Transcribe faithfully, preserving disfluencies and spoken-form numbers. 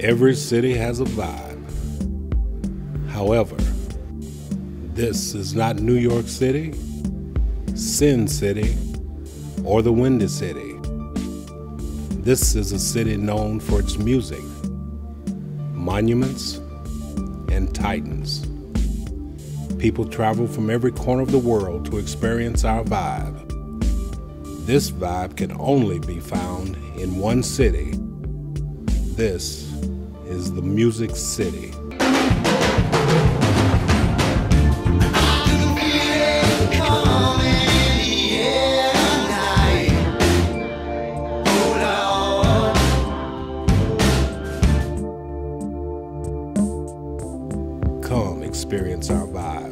Every city has a vibe. However, this is not New York City, Sin City, or the Windy City. This is a city known for its music, monuments, and titans. People travel from every corner of the world to experience our vibe. This vibe can only be found in one city. This is the Music City. Come experience our vibe.